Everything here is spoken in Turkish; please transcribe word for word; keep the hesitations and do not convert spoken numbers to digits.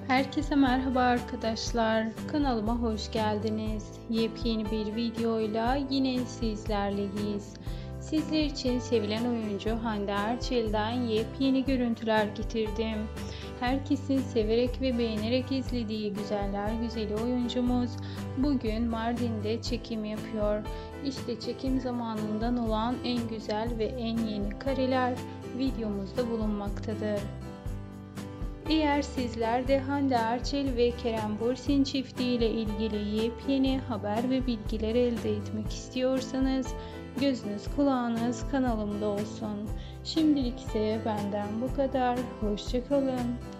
Herkese merhaba arkadaşlar. Kanalıma hoş geldiniz. Yepyeni bir videoyla yine sizlerleyiz. Sizler için sevilen oyuncu Hande Erçel'den yepyeni görüntüler getirdim. Herkesin severek ve beğenerek izlediği güzeller güzeli oyuncumuz bugün Mardin'de çekim yapıyor. İşte çekim zamanından olan en güzel ve en yeni kareler videomuzda bulunmaktadır. Eğer sizler de Hande Erçel ve Kerem Bürsin çiftiyle ile ilgili yepyeni haber ve bilgiler elde etmek istiyorsanız gözünüz kulağınız kanalımda olsun. Şimdilik ise benden bu kadar. Hoşça kalın.